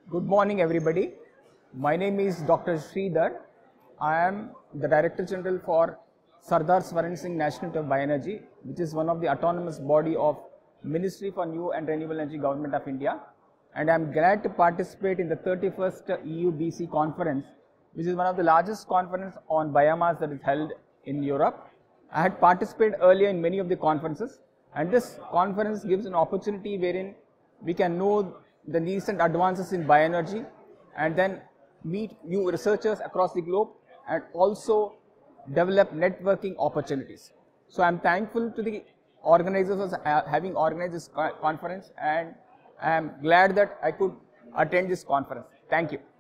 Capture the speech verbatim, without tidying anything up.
Good morning, everybody. My name is Doctor Sridhar. I am the Director General for Sardar Swaran Singh National Institute of Bioenergy, which is one of the autonomous body of Ministry for New and Renewable Energy Government of India. And I am glad to participate in the thirty-first E U B C conference, which is one of the largest conferences on biomass that is held in Europe. I had participated earlier in many of the conferences, and this conference gives an opportunity wherein we can know the recent advances in bioenergy and then meet new researchers across the globe and also develop networking opportunities. So I am thankful to the organizers for having organized this conference, and I am glad that I could attend this conference. Thank you.